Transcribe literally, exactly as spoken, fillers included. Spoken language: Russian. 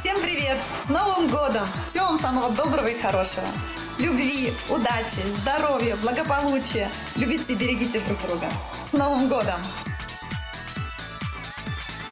Всем привет! С Новым годом! Всего вам самого доброго и хорошего! Любви, удачи, здоровья, благополучия! Любите и берегите друг друга! С Новым годом!